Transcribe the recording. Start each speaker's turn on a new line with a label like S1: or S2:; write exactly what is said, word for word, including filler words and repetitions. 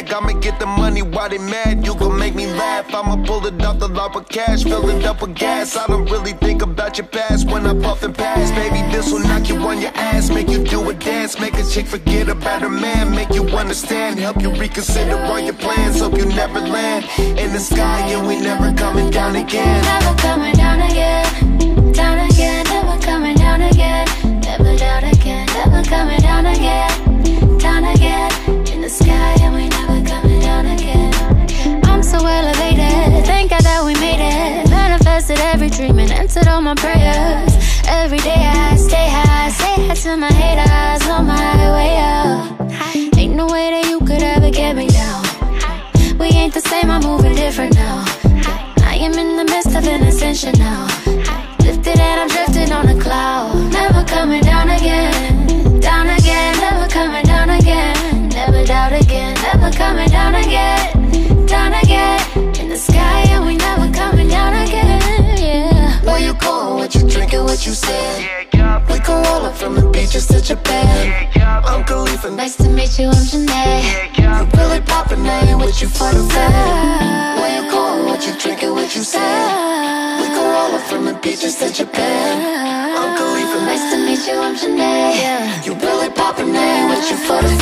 S1: bag. I'ma get the money while they mad. You gon' make me laugh. I'ma pull it off the lot with cash, fill it up with gas. I don't really think about your past when I puff and pass. Baby, this will knock you on your ass, make you do a dance, make a chick forget about her man, make you understand, help you reconsider all your plans. Hope you never land in the sky and we never coming down again.
S2: Never coming down again, down again, never coming down again, never down again, never coming down again, down again, in the sky and we never coming down again. I'm so elevated, thank God that we made it, manifested every dream and answered all my prayers. Every day I stay high, say hi to my haters on my way up. Ain't no way that you could ever get me down. We ain't the same, I'm moving different now. I am in the midst of an ascension now. Lifted and I'm drifting on a cloud. Never coming down again, down again, never coming down again. Never doubt again, never coming down again, down again. In the sky and we never coming down again, yeah.
S1: Where you going, what you drinking, what you saying? We can roll up from the beaches to Japan. I'm Khalifa,
S2: Nice to meet you, I'm Jhené.
S1: you really poppin', I ain't with you for the fame. Where you going, what you drinking, what you saying? We can roll up from the beaches to Japan. I'm Khalifa,
S2: Nice to meet you, I'm Jhené.
S1: you really poppin', I ain't with you for the